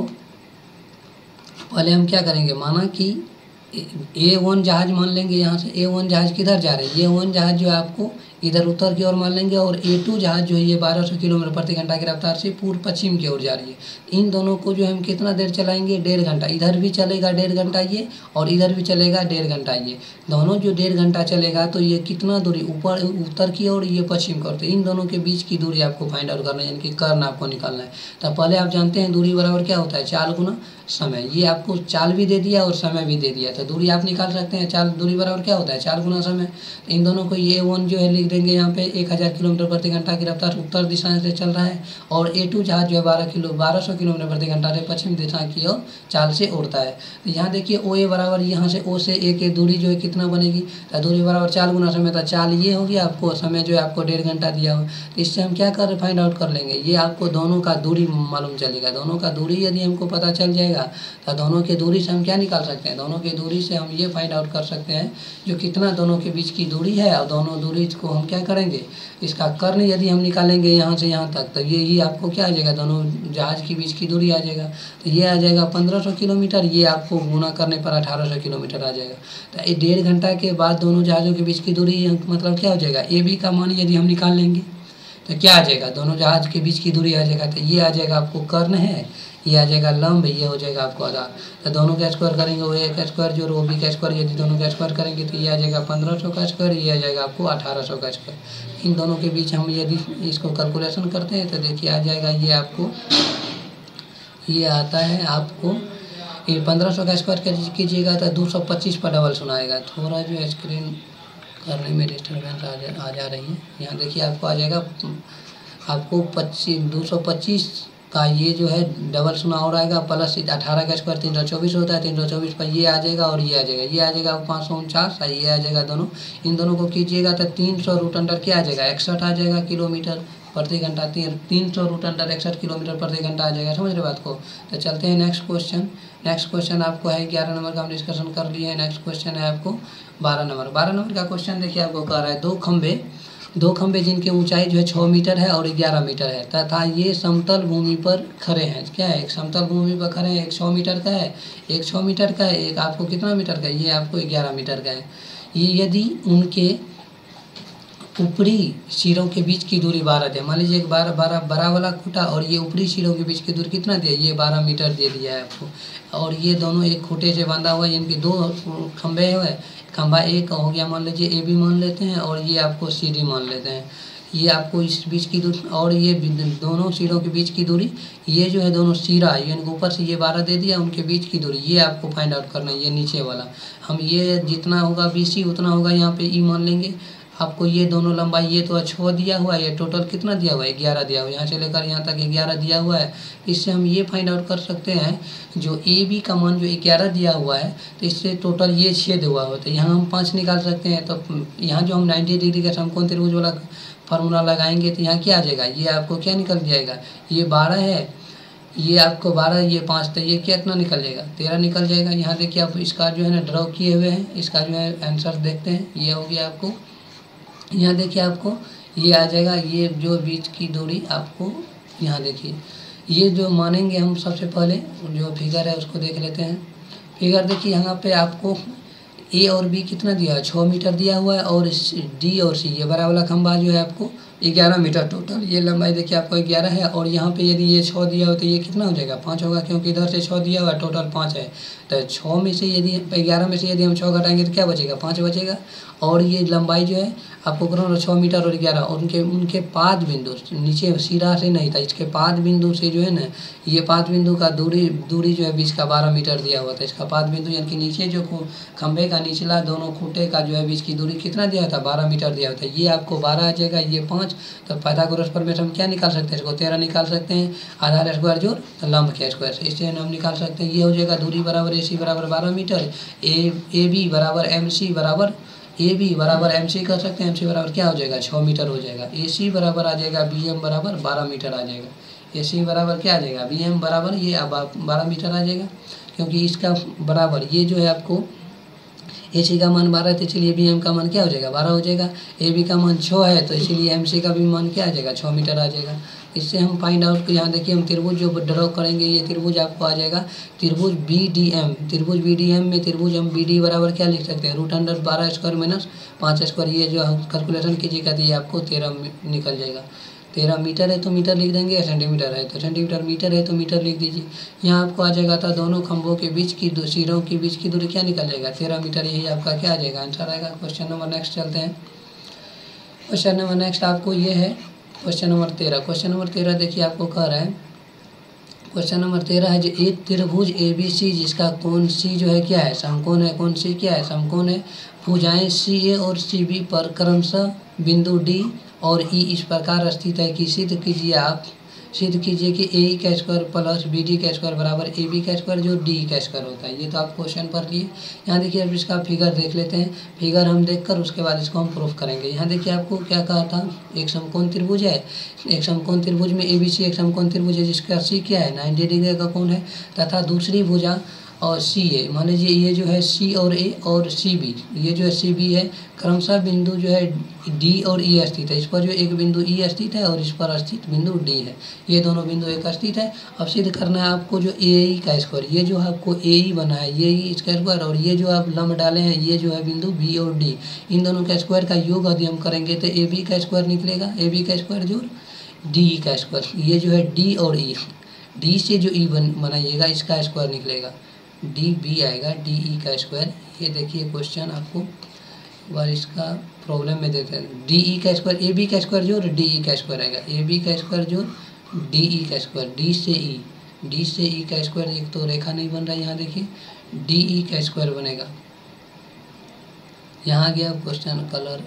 Speaker 1: पहले हम क्या करेंगे, माना कि ए वन जहाज मान लेंगे, यहाँ से ए वन जहाज किधर जा रहे हैं, ए वन जहाज जो है आपको इधर उत्तर की ओर मान लेंगे, और ए टू जहाज जो है ये बारह सौ किलोमीटर प्रति घंटा की रफ्तार से पूर्व पश्चिम की ओर जा रही है। इन दोनों को जो हम कितना देर चलाएंगे, डेढ़ घंटा, इधर भी चलेगा डेढ़ घंटा ये, और इधर भी चलेगा डेढ़ घंटा ये, दोनों जो डेढ़ घंटा चलेगा तो ये कितना दूरी ऊपर उत्तर की ओर, ये पश्चिम की ओर, तो इन दोनों के बीच की दूरी आपको फाइंड आउट करना है, यानी कि कर्ण आपको निकालना है। तो पहले आप जानते हैं दूरी बराबर क्या होता है, चाल गुना समय। ये आपको चाल भी दे दिया और समय भी दे दिया, तो दूरी आप निकाल सकते हैं। चाल दूरी बराबर क्या होता है, चाल गुना समय। इन दोनों को ये वन जो है लिख देंगे यहाँ पे एक हज़ार किलोमीटर प्रति घंटा की रफ्तार उत्तर दिशा से चल रहा है, और ए टू जहाज जो है बारह किलो बारह सौ किलोमीटर प्रति घंटा से पश्चिम दिशा की ओर चाल से उड़ता है। तो यहाँ देखिए ओ ए बराबर यहाँ से ओ से ए की दूरी जो है कितना बनेगी, तो दूरी बराबर चाल गुना समय, तो चाल ये हो गया, आपको समय जो है आपको डेढ़ घंटा दिया हो, तो इससे हम क्या कर फाइंड आउट कर लेंगे, ये आपको दोनों का दूरी मालूम चलेगा। दोनों का दूरी यदि हमको पता चल जाएगा तो दोनों के दूरी से हम क्या निकाल सकते हैं, दोनों के दूरी से हम ये फाइंड आउट कर सकते हैं जो कितना दोनों के बीच की दूरी है, और दोनों दूरी को हम क्या करेंगे, इसका कर्ण यदि हम निकालेंगे यहाँ से यहाँ तक, तो ये ही आपको क्या आ जाएगा, दोनों जहाज के बीच की दूरी आ जाएगा। तो ये आ जाएगा पंद्रह सौ किलोमीटर, ये आपको गुना करने पर अठारह सौ किलोमीटर आ जाएगा। तो ये डेढ़ घंटा के बाद दोनों जहाज़ों के बीच की दूरी मतलब क्या हो जाएगा, ए बी का मान यदि हम निकाल लेंगे तो क्या आ जाएगा, दोनों जहाज के बीच की दूरी आ जाएगा। तो ये आ जाएगा आपको कर्ण है, ये आ जाएगा लंब, ये हो जाएगा आपको आधार। तो दोनों का स्क्वायर करेंगे, वो ए का स्क्वायर जो ओ बी का स्क्वायर, यदि दोनों का स्क्वायर करेंगे तो ये आ जाएगा पंद्रह सौ का स्क्वायर, ये आ जाएगा आपको अठारह सौ का स्क्वायर। इन दोनों के बीच हम यदि इसको कैलकुलेशन करते हैं तो देखिए आ जाएगा, ये आपको ये आता है आपको ये पंद्रह सौ का स्क्वायर कीजिएगा तो दो सौ पच्चीस पर डबल सुनाएगा। थोड़ा जो स्क्रीन करने में डिस्टर्बेंस आ जा आ जा रही है। यहाँ देखिए आपको आ जाएगा आपको पच्चीस दो सौ पच्चीस का ये जो है डबल सुना और आएगा, प्लस अठारह का स्क्वायर तीन सौ चौबीस होता है, तीन सौ चौबीस पर ये आ जाएगा और ये आ जाएगा, ये आ जाएगा पाँच सौ उनचास, ये आ जाएगा दोनों। इन दोनों को कीजिएगा तो तीन सौ रूट अंडर क्या आ जाएगा, इकसठ आ जाएगा किलोमीटर प्रति घंटा। तीन तीन सौ रूट अंडर इकसठ किलोमीटर प्रति घंटा आ जाएगा। समझ रहे बात को। तो चलते हैं नेक्स्ट क्वेश्चन। नेक्स्ट क्वेश्चन आपको है ग्यारह नंबर का हम डिस्कशन कर लिए हैं। नेक्स्ट क्वेश्चन है आपको बारह नंबर। बारह नंबर का क्वेश्चन देखिए आपको कह रहा है दो खंबे दो खंबे जिनकी ऊंचाई जो है छः मीटर है और ग्यारह मीटर है तथा ये समतल भूमि पर खड़े हैं। क्या है, एक समतल भूमि पर खड़े हैं, एक छः मीटर का है, एक छः मीटर का है, एक आपको कितना मीटर का है, ये आपको ग्यारह मीटर का है। ये यदि उनके ऊपरी सिरों के बीच की दूरी बारह दे, मान लीजिए एक बारह बारह बड़ा वाला खूटा और ये ऊपरी सिरों के बीच की दूरी कितना दिया, ये बारह मीटर दे दिया है आपको। और ये दोनों एक खूटे से बांधा हुआ है, इनके दो खंभे हुए, खंभा एक हो गया मान लीजिए ए बी मान लेते हैं और ये आपको सी डी मान लेते हैं। ये आपको इस बीच की दूरी और ये दोनों सिरों के बीच की दूरी, ये जो है दोनों सिरा यानी ऊपर से ये बारह दे दिया, उनके बीच की दूरी ये आपको फाइंड आउट करना है। ये नीचे वाला हम ये जितना होगा बी सी उतना होगा यहाँ पे ई मान लेंगे। आपको ये दोनों लंबाई ये तो छः दिया हुआ है, ये टोटल कितना दिया हुआ है ग्यारह दिया हुआ है, यहाँ से लेकर यहाँ तक ग्यारह दिया हुआ है। इससे हम ये फाइंड आउट कर सकते हैं जो ए बी का मान जो ग्यारह दिया हुआ है तो इससे टोटल ये छः दिया हुआ है, यहाँ हम पाँच निकाल सकते हैं। तो यहाँ जो हम नाइन्टी डिग्री का समकोण त्रिभुज वाला फार्मूला लगाएंगे तो यहाँ क्या आ जाएगा, ये आपको क्या निकल जाएगा, ये बारह है, ये आपको बारह, ये पाँच, तो ये कितना निकल जाएगा, तेरह निकल जाएगा। यहाँ देखिए आप इसका जो है ना ड्रॉ किए हुए हैं, इसका जो है आंसर देखते हैं। ये हो गया आपको, यहाँ देखिए आपको ये आ जाएगा, ये जो बीच की दूरी आपको यहाँ देखिए, ये जो मानेंगे हम सबसे पहले जो फिगर है उसको देख लेते हैं। फिगर देखिए यहाँ पे आपको ए और बी कितना दिया है, छः मीटर दिया हुआ है, और डी और सी ये बड़ा वाला खंभा जो है आपको ग्यारह मीटर टोटल, ये लंबाई देखिए आपको ग्यारह है। और यहाँ पे यदि ये छः दिया हो तो ये कितना हो जाएगा, पाँच होगा, क्योंकि इधर से छः दिया हुआ है, टोटल पाँच है। तो छः में से यदि ग्यारह में से यदि हम छः घटाएंगे तो क्या बचेगा, पाँच बचेगा। और ये लंबाई जो है आपको करो छः मीटर और ग्यारह, और उनके उनके पाद बिंदु नीचे सिरा से नहीं था, इसके पाद बिंदु से जो है ना, ये पाद बिंदु का दूरी दूरी जो है बीच का बारह मीटर दिया हुआ था। इसका पाद बिंदु यानी कि नीचे जो खंभे का निचला दोनों खूंटे का जो है बीच की दूरी कितना दिया था, बारह मीटर दिया हुआ था। ये आपको बारह आ जाएगा, ये पाँच, तो पाइथागोरस प्रमेय हम क्या निकाल सकते हैं, इसको तेरह निकाल सकते हैं, आधार स्क्वायर जोड़ लंब के स्क्वायर से, इससे हम निकाल सकते हैं। ये हो जाएगा दूरी बराबर ए सी बराबर बारह मीटर, ए ए बी बराबर एम सी बराबर ए बी बराबर एम सी कर सकते हैं, एम सी बराबर क्या हो जाएगा, छः मीटर हो जाएगा। ए सी बराबर आ जाएगा बी एम बराबर बारह मीटर आ जाएगा। ए सी बराबर क्या आ जाएगा, बी एम बराबर ये अब बारह मीटर आ जाएगा, क्योंकि इसका बराबर ये जो है आपको ए सी का मान बारह है, तो इसलिए बी एम का मान क्या हो जाएगा, बारह हो जाएगा। ए बी का मान छः है, तो इसीलिए एम सी का भी मान क्या आ जाएगा, छः मीटर आ जाएगा। इससे हम फाइंड आउट, यहाँ देखिए हम त्रिभुज जो ड्रॉ करेंगे, ये त्रिभुज आपको आ जाएगा त्रिभुज बी डी एम। त्रिभुज बी डी एम में त्रिभुज हम बी डी बराबर क्या लिख सकते हैं, रूट अंडर बारह स्क्वायर माइनस पाँच स्क्वायर, ये जो कैलकुलेशन कीजिएगा तो ये आपको तेरह निकल जाएगा। तेरह मीटर है तो मीटर लिख देंगे, सेंटीमीटर है तो सेंटीमीटर, मीटर है तो मीटर लिख दीजिए। यहाँ आपको आ जाएगा था दोनों खंभों के बीच की सिरों के बीच की दूरी क्या निकल जाएगा, तेरह मीटर, यही आपका क्या आ जाएगा, आंसर आएगा। क्वेश्चन नंबर नेक्स्ट चलते हैं। क्वेश्चन नंबर नेक्स्ट आपको ये है क्वेश्चन नंबर तेरह। क्वेश्चन नंबर तेरह देखिए आपको कह रहा है, क्वेश्चन नंबर तेरह है जो एक त्रिभुज ए बी सी जिसका कोण सी जो है क्या है, समकोण है, कोण सी क्या है, समकोण है। भुजाएं सी ए और सी बी पर क्रमशः बिंदु डी और ई इस प्रकार स्थित है कि सिद्ध कीजिए आप सिद्ध कीजिए कि ए ई का स्क्वायर प्लस बी डी का स्क्वायर बराबर ए बी का स्क्वायर जो डी का स्क्वायर होता है। ये तो आप क्वेश्चन पढ़ लिए। यहाँ देखिए अब इसका फिगर देख लेते हैं। फिगर हम देखकर उसके बाद इसको हम प्रूफ करेंगे। यहाँ देखिए आपको क्या कहा था, एक समकोण त्रिभुज है, एक समकोण त्रिभुज में ए बी सी एक समकोण त्रिभुज है जिसका सी क्या है, नाइन्टी डिग्री का कोण है, तथा दूसरी भुजा और सी ए, मान लीजिए ये जो है सी और ए और सी बी, ये जो है सी बी है, क्रमशः बिंदु जो है डी और ई स्थित है। इस पर जो एक बिंदु ई स्थित है और इस पर स्थित बिंदु डी है, ये दोनों बिंदु एक स्थित है। अब सिद्ध करना है आपको जो ए ई का स्क्वायर, ये जो है आपको ए ई बना है, ये ई इसका स्क्वायर, और ये जो आप लंब डाले हैं ये जो है बिंदु बी और डी, इन दोनों का स्क्वायर का योग यदि हम करेंगे तो ए बी का स्क्वायर निकलेगा, ए बी का स्क्वायर जो डी ई का स्क्वायर, ये जो है डी और ई, डी से जो ई बन बनाइएगा इसका स्क्वायर निकलेगा, डी बी आएगा, डी ई का स्क्वायर। ये देखिए क्वेश्चन आपको बार इसका प्रॉब्लम में देते हैं। डी ई का स्क्वायर, ए बी का स्क्वायर जो डी ई का स्क्वायर आएगा, ए बी का स्क्वायर जो डी ई का स्क्वायर, डी से ई, डी से ई का स्क्वायर, एक तो रेखा नहीं बन रहा है, यहाँ देखिए डी ई का स्क्वायर बनेगा। यहाँ गया क्वेश्चन कलर,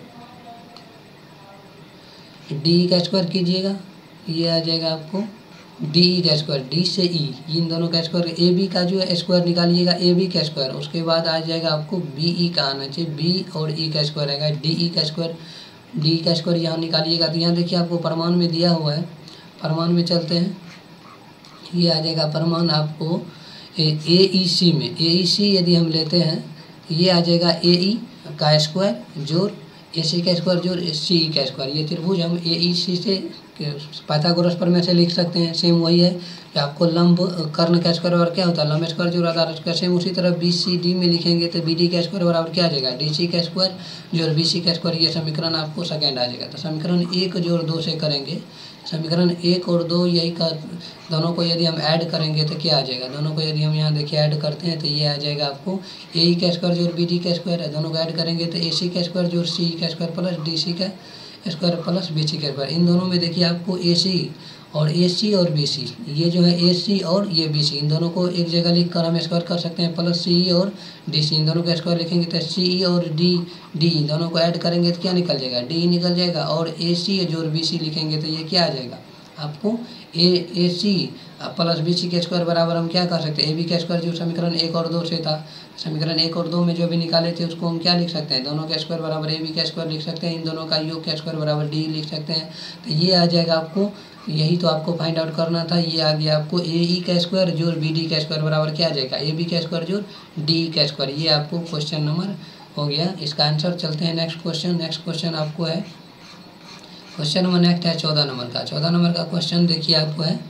Speaker 1: डी ई का स्क्वायर कीजिएगा, ये आ जाएगा आपको डी ई का स्क्वायर, डी से ई, इन दोनों का स्क्वायर, ए बी का जो है स्क्वायर निकालिएगा, ए बी का स्क्वायर, उसके बाद आ जाएगा आपको बी ई का आना चाहिए, बी और ई का स्क्वायर आएगा, डी ई का स्क्वायर, डी का स्क्वायर यहाँ निकालिएगा। तो यहाँ देखिए आपको प्रमाण में दिया हुआ है, प्रमाण में चलते हैं, ये आ जाएगा प्रमाण आपको ए ई सी में, ए ई सी यदि हम लेते हैं ये आ जाएगा ए ई का स्क्वायर जोड़ ए सी का स्क्वायर जोड़ सी ई का स्क्वायर। ये त्रिभुज हम ए ई सी से पाइथागोरस प्रमेय से लिख सकते हैं, सेम वही है कि आपको लंब कर्ण का स्क्वायर बराबर क्या होता है, लंब स्क्वायर जोड़ आधार स्क्वायर। सेम उसी तरह बी सी डी में लिखेंगे तो बी डी का स्क्वायर बराबर क्या आ जाएगा, डी सी का स्क्वायर जोड़ बी सी का स्क्वायर। ये समीकरण आपको सेकेंड आ जाएगा। तो समीकरण एक जोड़ दो से करेंगे, समीकरण एक और दो यही का दोनों को यदि हम ऐड करेंगे तो क्या आ जाएगा, दोनों को यदि हम यहाँ देखिए ऐड करते हैं तो ये आ जाएगा आपको ए ई का स्क्वायर जोड़ बी डी का स्क्वायर है, दोनों को ऐड करेंगे तो ए सी का स्क्वायर जोड़ सी ई का स्क्वायर प्लस डी सी का स्क्वायर प्लस बी सी का स्क्वायर। इन दोनों में देखिए आपको ए सी और ए सी और बी सी, ये जो है ए सी और ये बी सी, इन दोनों को एक जगह लिख कर हम स्क्वायर कर सकते हैं। प्लस सी ई और डी सी, इन दोनों का स्क्वायर लिखेंगे तो सी ई और डी डी, इन दोनों को ऐड करेंगे तो क्या निकल जाएगा, डी निकल जाएगा। और ए सी जो बी सी लिखेंगे तो ये क्या आ जाएगा आपको, ए ए सी प्लस बी सी के स्क्वायर बराबर हम क्या कर सकते हैं, ए बी का स्क्वायर जो समीकरण एक और दो से था, समीकरण एक और दो में जो भी निकाले थे उसको हम क्या लिख सकते हैं, दोनों का स्क्वायर बराबर ए बी का स्क्वायर लिख सकते हैं, इन दोनों का योग का स्क्वायर बराबर डी लिख सकते हैं। तो ये आ जाएगा आपको, यही तो आपको फाइंड आउट करना था। ये आ गया आपको ए ई का स्क्वायर जोड़ बी डी का स्क्वायर बराबर क्या आ जाएगा, ए बी का स्क्वायर जोड़ डी का स्क्वायर। ये आपको क्वेश्चन नंबर हो गया, इसका आंसर। चलते हैं नेक्स्ट क्वेश्चन। नेक्स्ट क्वेश्चन आपको है, क्वेश्चन नंबर नेक्स्ट है चौदह नंबर का। चौदह नंबर का क्वेश्चन देखिए आपको है,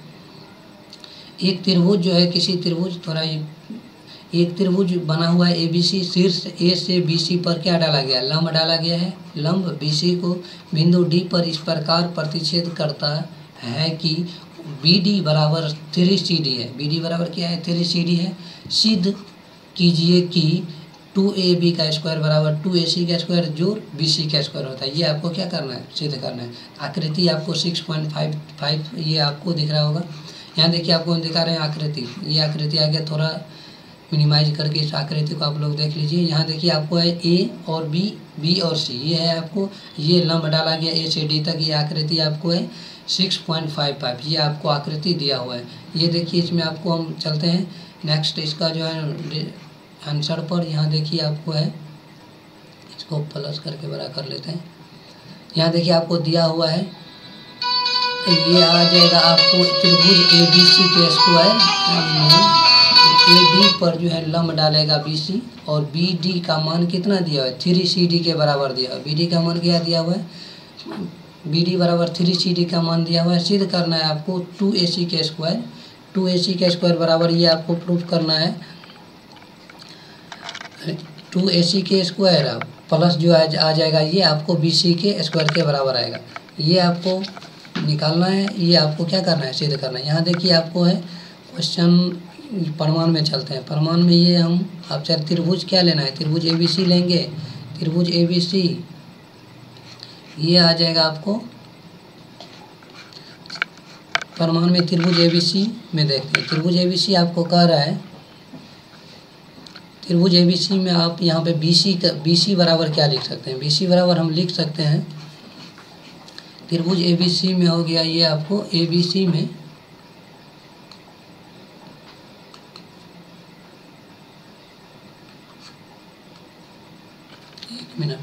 Speaker 1: एक त्रिभुज जो है, किसी त्रिभुज थोड़ा एक त्रिभुज बना हुआ है ए बी सी, शीर्ष ए से बी सी पर क्या डाला गया, लंब डाला गया है। लंब बी सी को बिंदु डी पर इस प्रकार प्रतिच्छेद करता है कि बी डी बराबर थ्री सी डी है। बी डी बराबर क्या है, थ्री सी डी है। सिद्ध कीजिए कि टू ए बी का स्क्वायर बराबर टू ए सी का स्क्वायर जोड़ बी सी का स्क्वायर होता है। ये आपको क्या करना है, सिद्ध करना है। आकृति आपको सिक्स पॉइंट फाइव फाइव ये आपको दिख रहा होगा। यहाँ देखिए आपको दिखा रहे हैं आकृति, ये आकृति आ गया, थोड़ा मिनिमाइज करके इस आकृति को आप लोग देख लीजिए। यहाँ देखिए आपको है ए और बी, बी और सी, ये है आपको, ये लंब डाला गया ए से डी तक। ये आकृति आपको है सिक्स पॉइंट फाइव फाइव, ये आपको आकृति दिया हुआ है। ये देखिए इसमें आपको हम चलते हैं नेक्स्ट, इसका जो है आंसर पर। यहाँ देखिए आपको है, इसको प्लस करके बड़ा कर लेते हैं। यहाँ देखिए आपको दिया हुआ है, ये आ जाएगा आपको त्रिभुज ए बी सी के स्क्वायर, ए डी पर जो है लंब डालेगा बी सी, और बी डी का मान कितना दिया हुआ है, थ्री सी डी के बराबर दिया हुआ है। बी डी का मान क्या दिया हुआ है, बी डी बराबर थ्री सी डी का मान दिया हुआ है। सिद्ध करना है आपको टू ए सी के स्क्वायर, टू ए सी के स्क्वायर बराबर ये आपको प्रूफ करना है टू ए सी के स्क्वायर प्लस जो आ जाएगा ये आपको बी सी के स्क्वायर के बराबर आएगा। ये आपको निकालना है, ये आपको क्या करना है, सिद्ध करना है। यहाँ देखिए आपको है क्वेश्चन प्रमाण में चलते हैं। प्रमाण में ये हम आप चाहे त्रिभुज क्या लेना है, त्रिभुज ए बी सी लेंगे। त्रिभुज ए बी सी ये आ जाएगा आपको प्रमाण में, त्रिभुज ए बी सी में देखते हैं। त्रिभुज ए बी सी आपको कह रहा है, त्रिभुज ए बी सी में आप यहाँ पे बी सी का बी सी बराबर क्या लिख सकते हैं, बी सी बराबर हम लिख सकते हैं, त्रिभुज ए बी सी में हो गया ये आपको, ए बी सी में एक मिनट,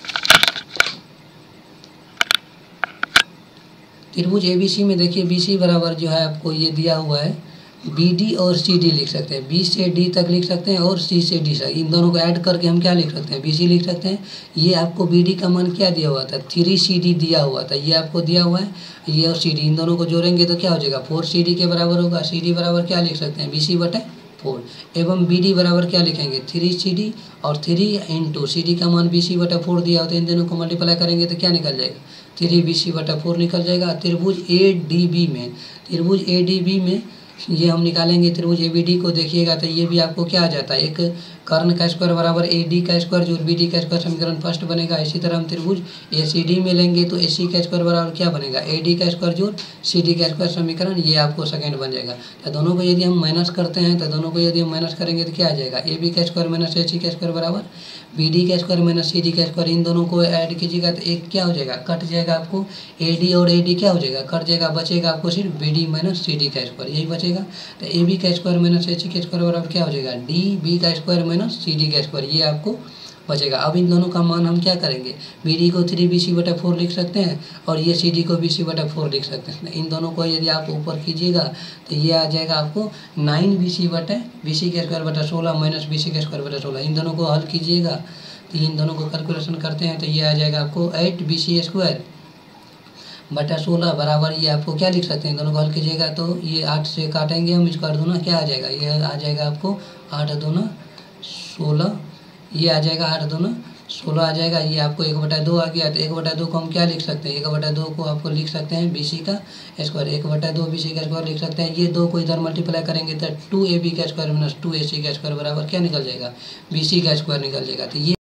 Speaker 1: त्रिभुज ए बी सी में देखिए बी सी बराबर जो है आपको ये दिया हुआ है, बी डी और सी डी लिख सकते हैं, बी से डी तक लिख सकते हैं और सी से डी तक, इन दोनों को ऐड करके हम क्या लिख सकते हैं, बी सी लिख सकते हैं। ये आपको बी डी का मान क्या दिया हुआ था, थ्री सी डी दिया हुआ था, ये आपको दिया हुआ है। ये और सी डी इन दोनों को जोड़ेंगे तो क्या हो जाएगा, फोर सी डी के बराबर होगा। सी डी बराबर क्या लिख सकते हैं, बी सी बटे फोर, एवं बी डी बराबर क्या लिखेंगे, थ्री सी डी, और थ्री इंटू सी डी का मान बी सी बटा फोर दिया होता है, इन दोनों को मल्टीप्लाई करेंगे तो क्या निकल जाएगा, थ्री बी सी बटा फोर निकल जाएगा। त्रिभुज ए डी बी में, त्रिभुज ए डी बी में ये हम निकालेंगे त्रिभुज ए बी डी को, देखिएगा तो ये भी आपको क्या आ जाता है, एक कर्ण का स्क्वायर बराबर ए डी का स्क्वायर जोड़ बी डी का स्क्वायर, समीकरण फर्स्ट बनेगा। इसी तरह हम त्रिभुज ए सी डी में लेंगे तो ए सी का स्क्वायर बराबर क्या बनेगा, ए डी का स्क्वायर जोड़ सी डी का स्क्वायर, समीकरण ये आपको सेकंड बन जाएगा। तो दोनों को यदि हम माइनस करते हैं, तो दोनों को यदि हम माइनस करेंगे तो क्या आ जाएगा, ए बी का स्क्वायर माइनस ए सी का स्क्वायर बराबर बी डी का स्क्वायर माइनस सी डी का स्क्वायर। इन दोनों को ऐड कीजिएगा तो एक क्या हो जाएगा, कट जाएगा, आपको ए डी और ए डी क्या हो जाएगा, कट जाएगा, बचेगा आपको सिर्फ B D minus C D का स्क्वायर, यही बचेगा। तो ए बी का स्क्वायर माइनस ए सी का स्क्वायर बराबर क्या हो जाएगा, डी बी का स्क्वायर माइनस सी डी का स्क्वायर, ये आपको बचेगा। अब इन दोनों का मान हम क्या करेंगे, बी डी को थ्री बी सी बटा फोर लिख सकते हैं और ये सी डी को बी सी बटा फोर लिख सकते हैं। इन दोनों को यदि आप ऊपर कीजिएगा तो ये आ जाएगा आपको नाइन बी सी बटे बी सी का स्क्वायर बटा सोलह माइनस बी सी का स्क्वायर बटा सोलह। इन दोनों को हल कीजिएगा तो इन दोनों को कैलकुलेशन करते हैं तो ये आ जाएगा आपको एट बी सी स्क्वायर बटा सोलह बराबर, ये आपको क्या लिख सकते हैं, दोनों को हल कीजिएगा तो ये आठ से काटेंगे हम, इसका दूना क्या आ जाएगा, ये आ जाएगा आपको आठ दूना सोलह, ये आ जाएगा आठ दूना सोलह आ जाएगा। ये आपको एक बटा दो आ गया, तो एक बटा दो को हम क्या लिख सकते हैं, एक बटा दो को आपको लिख सकते हैं बी सी का स्क्वायर, एक बटा दो बी सी का स्क्वायर लिख सकते हैं। ये दो को इधर मल्टीप्लाई करेंगे तो टू ए बी का square minus two A C का स्क्वायर बराबर क्या निकल जाएगा, बी सी का स्क्वायर निकल जाएगा। तो ये